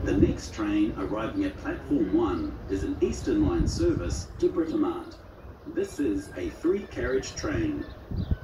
The next train arriving at platform 1 is an Eastern Line service to Britomart. This is a 3-carriage train.